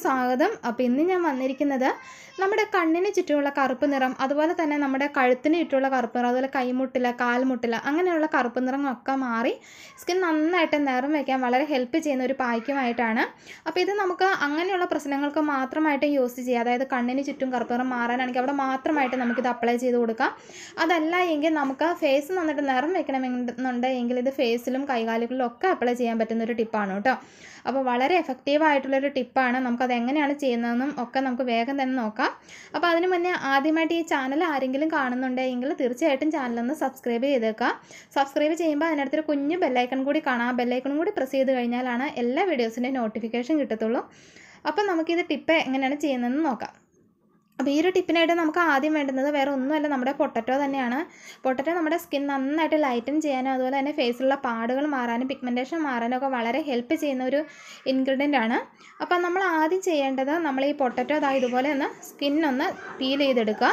സ്വാഗതം. അപ്പോൾ ഇന്ന് ഞാൻ വന്നിരിക്കുന്നത് നമ്മുടെ കണ്ണിന് ചുറ്റുമുള്ള കറുപ്പ് നിറം, അതുപോലെ തന്നെ നമ്മുടെ കഴുത്തിന് ചുറ്റുമുള്ള കറുപ്പ് നിറം, അതുപോലെ കൈമുട്ടില, കാൽമുട്ടില അങ്ങനെയുള്ള കറുപ്പ് നിറങ്ങളൊക്കെ മാറി സ്കിൻ നന്നായിട്ട് നിറം വയ്ക്കാൻ വളരെ ഹെൽപ്പ് ചെയ്യുന്ന ഒരു പായ്ക്കുമായിട്ടാണ്. അപ്പോൾ ഇത് നമുക്ക് അങ്ങനെയുള്ള പ്രശ്നങ്ങൾക്ക് മാത്രമായിട്ട് യൂസ് ചെയ്യാം. അതായത് കണ്ണിന് ചുറ്റും കറുപ്പ് നിറം മാറാനാണെങ്കിൽ അവിടെ മാത്രമായിട്ട് നമുക്കിത് അപ്ലൈ ചെയ്ത് കൊടുക്കാം. അതല്ല എങ്കിൽ നമുക്ക് ഫേസ് നന്നായിട്ട് നിറം വെക്കണമെന്നുണ്ടെങ്കിൽ ഇത് ഫേസിലും കൈകാലുകളിലും ഒക്കെ അപ്ലൈ ചെയ്യാൻ പറ്റുന്ന ഒരു ടിപ്പാണ് കേട്ടോ. അപ്പോൾ വളരെ എഫക്റ്റീവായിട്ടുള്ളൊരു ടിപ്പാണ്. നമുക്കത് എങ്ങനെയാണ് ചെയ്യുന്നതെന്നും ഒക്കെ നമുക്ക് വേഗം തന്നെ നോക്കാം. അപ്പോൾ അതിന് മുന്നേ ആദ്യമായിട്ട് ഈ ചാനൽ ആരെങ്കിലും കാണുന്നുണ്ടെങ്കിൽ തീർച്ചയായിട്ടും ചാനലൊന്ന് സബ്സ്ക്രൈബ് ചെയ്തേക്കുക. സബ്സ്ക്രൈബ് ചെയ്യുമ്പോൾ അതിനടുത്തൊരു കുഞ്ഞു ബെല്ലൈക്കൺ കൂടി കാണാം. ആ ബെല്ലൈക്കണും കൂടി പ്രസ് ചെയ്ത് കഴിഞ്ഞാലാണ് എല്ലാ വീഡിയോസിൻ്റെയും നോട്ടിഫിക്കേഷൻ കിട്ടത്തുള്ളൂ. അപ്പോൾ നമുക്കിത് ടിപ്പ് എങ്ങനെയാണ് ചെയ്യുന്നതെന്ന് നോക്കാം. അപ്പോൾ ഈ ഒരു ടിപ്പിനായിട്ട് നമുക്ക് ആദ്യം വേണ്ടുന്നത് വേറെ ഒന്നുമല്ല, നമ്മുടെ പൊട്ടറ്റോ തന്നെയാണ്. പൊട്ടറ്റോ നമ്മുടെ സ്കിൻ നന്നായിട്ട് ലൈറ്റൻ ചെയ്യാനും അതുപോലെ തന്നെ ഫേസിലുള്ള പാടുകൾ മാറാനും പിഗ്മെൻറ്റേഷൻ മാറാനും ഒക്കെ വളരെ ഹെൽപ്പ് ചെയ്യുന്ന ഒരു ഇൻഗ്രീഡിയൻ്റ് ആണ്. അപ്പോൾ നമ്മൾ ആദ്യം ചെയ്യേണ്ടത് നമ്മൾ ഈ പൊട്ടറ്റോ ഇതുപോലെ ഒന്ന് സ്കിന്നൊന്ന് പീൽ ചെയ്തെടുക്കുക.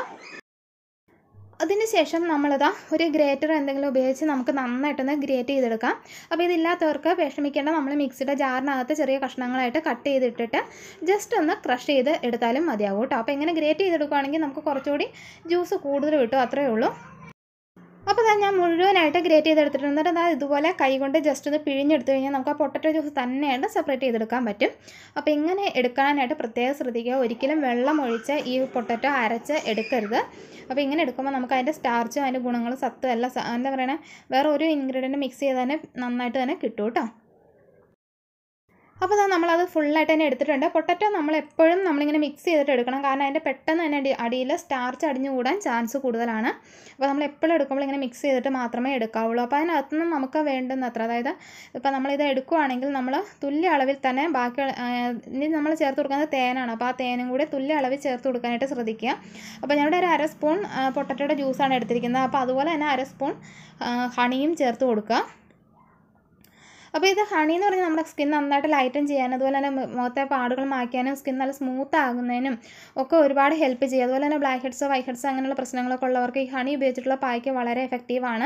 അതിനുശേഷം നമ്മളിതാ ഒരു ഗ്രേറ്റർ എന്തെങ്കിലും ഉപയോഗിച്ച് നമുക്ക് നന്നായിട്ടൊന്ന് ഗ്രേറ്റ് ചെയ്തെടുക്കാം. അപ്പോൾ ഇതില്ലാത്തവർക്ക് വിഷമിക്കേണ്ട, നമ്മൾ മിക്സിയുടെ ജാറിനകത്ത് ചെറിയ കഷ്ണങ്ങളായിട്ട് കട്ട് ചെയ്തിട്ടിട്ട് ജസ്റ്റ് ഒന്ന് ക്രഷ് ചെയ്ത് എടുത്താലും മതിയാകും കേട്ടോ. അപ്പോൾ ഇങ്ങനെ ഗ്രേറ്റ് ചെയ്തെടുക്കുകയാണെങ്കിൽ നമുക്ക് കുറച്ചുകൂടി ജ്യൂസ് കൂടുതൽ കിട്ടും, അത്രയേ ഉള്ളൂ. അപ്പോൾ ഞാൻ മുഴുവനായിട്ട് ഗ്രേറ്റ് ചെയ്തെടുത്തിട്ടുണ്ട്. എന്നിട്ട് ഇതുപോലെ കൈ കൊണ്ട് ജസ്റ്റ് ഒന്ന് പിഴിഞ്ഞെടുത്ത് കഴിഞ്ഞാൽ നമുക്ക് ആ പൊട്ടറ്റോ ജ്യൂസ് തന്നെയായിട്ട് സെപ്പറേറ്റ് ചെയ്തെടുക്കാൻ പറ്റും. അപ്പോൾ ഇങ്ങനെ എടുക്കാനായിട്ട് പ്രത്യേകം ശ്രദ്ധിക്കുക. ഒരിക്കലും വെള്ളം ഒഴിച്ച് ഈ പൊട്ടറ്റോ അരച്ച് എടുക്കരുത്. അപ്പോൾ ഇങ്ങനെ എടുക്കുമ്പോൾ നമുക്ക് അതിൻ്റെ സ്റ്റാർച്ചും അതിൻ്റെ ഗുണങ്ങളും സത്തും എല്ലാം എന്താ പറയുക വേറെ ഒരു ഇൻഗ്രീഡിയൻറ്റ് മിക്സ് ചെയ്ത് തന്നെ നന്നായിട്ട് തന്നെ കിട്ടും കേട്ടോ. അപ്പോൾ നമ്മളത് ഫുള്ളായിട്ട് തന്നെ എടുത്തിട്ടുണ്ട്. പൊട്ടറ്റോ നമ്മളെപ്പോഴും നമ്മളിങ്ങനെ മിക്സ് ചെയ്തിട്ട് എടുക്കണം, കാരണം അതിൻ്റെ പെട്ടെന്ന് തന്നെ അടിയിൽ സ്റ്റാർച്ച് അടിഞ്ഞു കൂടാൻ ചാൻസ് കൂടുതലാണ്. അപ്പോൾ നമ്മൾ എപ്പോഴും എടുക്കുമ്പോൾ ഇങ്ങനെ മിക്സ് ചെയ്തിട്ട് മാത്രമേ എടുക്കാവുള്ളൂ. അപ്പോൾ അതിനകത്തുനിന്ന് നമുക്ക് വേണ്ടുന്നത്ര, അതായത് ഇപ്പോൾ നമ്മളിത് എടുക്കുകയാണെങ്കിൽ നമ്മൾ തുല്യ അളവിൽ തന്നെ ബാക്കി ഇനി നമ്മൾ ചേർത്ത് കൊടുക്കുന്നത് തേനാണ്. അപ്പോൾ ആ തേനും കൂടി തുല്യ അളവിൽ ചേർത്ത് കൊടുക്കാനായിട്ട് ശ്രദ്ധിക്കുക. അപ്പോൾ ഞാനിവിടെ ഒരു 1/2 സ്പൂൺ പൊട്ടറ്റോയുടെ ജ്യൂസാണ് എടുത്തിരിക്കുന്നത്. അപ്പോൾ അതുപോലെ തന്നെ 1/2 സ്പൂൺ ഹണിയും ചേർത്ത് കൊടുക്കുക. അപ്പോൾ ഇത് ഹണി എന്ന് പറഞ്ഞാൽ നമ്മുടെ സ്കിൻ നന്നായിട്ട് ലൈറ്റൻ ചെയ്യാനും അതുപോലെ തന്നെ മുഖത്തെ പാടുകൾ മായ്ക്കാനും സ്കിൻ നല്ല സ്മൂത്ത് ആകുന്നതിനും ഒക്കെ ഒരുപാട് ഹെൽപ്പ് ചെയ്യും. അതുപോലെ തന്നെ ബ്ലാക്ക് ഹെഡ്സ് വൈറ്റ് ഹെഡ്സ് അങ്ങനെയുള്ള പ്രശ്നങ്ങളൊക്കെ ഉള്ളവർക്ക് ഈ ഹണി ഉപയോഗിച്ചിട്ടുള്ള പായ്ക്ക് വളരെ എഫക്റ്റീവാണ്.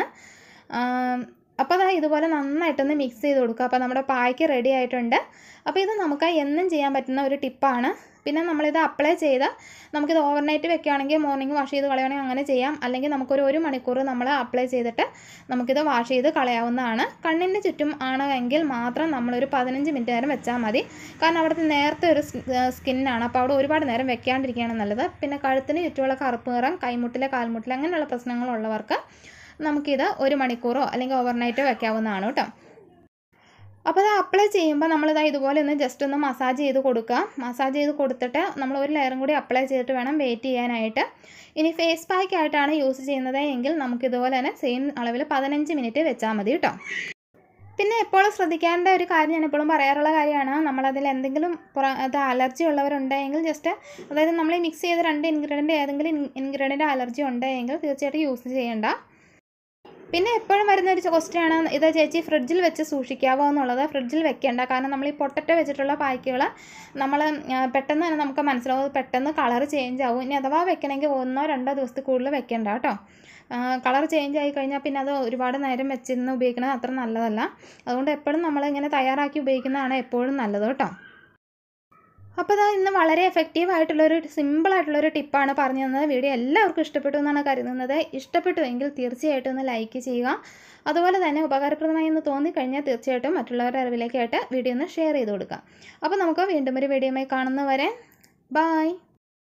അപ്പോൾ ഇതുപോലെ നന്നായിട്ടൊന്ന് മിക്സ് ചെയ്ത് കൊടുക്കുക. അപ്പോൾ നമ്മുടെ പായ്ക്ക് റെഡി ആയിട്ടുണ്ട്. അപ്പോൾ ഇത് നമുക്ക് എന്നും ചെയ്യാൻ പറ്റുന്ന ഒരു ടിപ്പാണ്. പിന്നെ നമ്മളിത് അപ്ലൈ ചെയ്ത് നമുക്കിത് ഓവർനൈറ്റ് വെക്കുകയാണെങ്കിൽ മോർണിംഗ് വാഷ് ചെയ്ത് കളയുകയാണെങ്കിൽ അങ്ങനെ ചെയ്യാം. അല്ലെങ്കിൽ നമുക്കൊരു 1 മണിക്കൂർ നമ്മൾ അപ്ലൈ ചെയ്തിട്ട് നമുക്കിത് വാഷ് ചെയ്ത് കളയാവുന്നതാണ്. കണ്ണിന് ചുറ്റും ആണെങ്കിൽ മാത്രം നമ്മളൊരു 15 മിനിറ്റ് നേരം വെച്ചാൽ മതി. കാരണം അവിടുത്തെ നേരത്തെ ഒരു സ്കിന്നാണ്, അപ്പോൾ അവിടെ ഒരുപാട് നേരം വെക്കാണ്ടിരിക്കുകയാണ് നല്ലത്. പിന്നെ കഴുത്തിന് ചുറ്റുമുള്ള കറുപ്പ് നിറം, കൈമുട്ടിലെ കാൽമുട്ടിലെ അങ്ങനെയുള്ള പ്രശ്നങ്ങളുള്ളവർക്ക് നമുക്കിത് 1 മണിക്കൂറോ അല്ലെങ്കിൽ ഓവർനൈറ്റോ വെക്കാവുന്നതാണ് കേട്ടോ. അപ്പോൾ അത് അപ്ലൈ ചെയ്യുമ്പോൾ ഇതുപോലെ ഒന്ന് ജസ്റ്റ് ഒന്ന് മസാജ് ചെയ്ത് കൊടുക്കുക. മസാജ് ചെയ്ത് കൊടുത്തിട്ട് നമ്മൾ ഒരു ലെയറും കൂടി അപ്ലൈ ചെയ്തിട്ട് വേണം വെയിറ്റ് ചെയ്യാനായിട്ട്. ഇനി ഫേസ് പാക്ക് ആയിട്ടാണ് യൂസ് ചെയ്യുന്നത് എങ്കിൽ നമുക്കിതുപോലെ തന്നെ സെയിം അളവിൽ 15 മിനിറ്റ് വെച്ചാൽ മതി കേട്ടോ. പിന്നെ എപ്പോഴും ശ്രദ്ധിക്കേണ്ട ഒരു കാര്യം, ഞാൻ എപ്പോഴും പറയാറുള്ള കാര്യമാണ്, നമ്മളതിൽ എന്തെങ്കിലും അലർജി ഉള്ളവരുണ്ടെങ്കിൽ ജസ്റ്റ് അതായത് നമ്മൾ മിക്സ് ചെയ്ത 2 ഇൻഗ്രീഡിയൻ്റ് ഏതെങ്കിലും ഇൻഗ്രീഡിയൻ്റ് അലർജി ഉണ്ടെങ്കിൽ തീർച്ചയായിട്ടും യൂസ് ചെയ്യേണ്ട. പിന്നെ എപ്പോഴും വരുന്നൊരു ക്വസ്റ്റ്യനാണ്, ഇത് ചേച്ചി ഫ്രിഡ്ജിൽ വെച്ച് സൂക്ഷിക്കാവോ എന്നുള്ളത്. ഫ്രിഡ്ജിൽ വെക്കേണ്ട, കാരണം നമ്മൾ ഈ പൊട്ടറ്റോ വെച്ചിട്ടുള്ള പായ്ക്കുകൾ നമ്മൾ പെട്ടെന്ന് തന്നെ നമുക്ക് മനസ്സിലാവും പെട്ടെന്ന് കളർ ചേഞ്ച് ആവും. ഇനി അഥവാ വെക്കണമെങ്കിൽ 1-2 ദിവസത്തിൽ കൂടുതൽ വെക്കേണ്ട കേട്ടോ. കളർ ചേഞ്ച് ആയി കഴിഞ്ഞാൽ പിന്നെ അത് ഒരുപാട് നേരം വെച്ചിരുന്ന് ഉപയോഗിക്കുന്നത് അത്ര നല്ലതല്ല. അതുകൊണ്ട് എപ്പോഴും നമ്മളിങ്ങനെ തയ്യാറാക്കി ഉപയോഗിക്കുന്നതാണ് എപ്പോഴും നല്ലത് കേട്ടോ. അപ്പോൾ ഇന്ന് വളരെ എഫക്റ്റീവായിട്ടുള്ളൊരു സിമ്പിളായിട്ടുള്ളൊരു ടിപ്പാണ് പറഞ്ഞു തന്നത്. വീഡിയോ എല്ലാവർക്കും ഇഷ്ടപ്പെട്ടു എന്നാണ് കരുതുന്നത്. ഇഷ്ടപ്പെട്ടുവെങ്കിൽ തീർച്ചയായിട്ടും ഒന്ന് ലൈക്ക് ചെയ്യുക. അതുപോലെ തന്നെ ഉപകാരപ്രദമായി എന്ന് തോന്നിക്കഴിഞ്ഞാൽ തീർച്ചയായിട്ടും മറ്റുള്ളവരുടെ അറിവിലേക്കായിട്ട് വീഡിയോ ഒന്ന് ഷെയർ ചെയ്ത് കൊടുക്കുക. അപ്പോൾ നമുക്ക് വീണ്ടും ഒരു വീഡിയോയുമായി കാണുന്നവരെ ബൈ.